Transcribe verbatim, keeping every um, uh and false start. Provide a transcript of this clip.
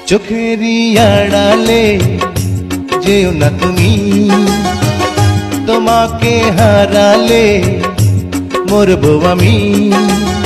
চোখেরই আড়ালে যেও না তুমি, তোমাকে হারালে মরবো আমি।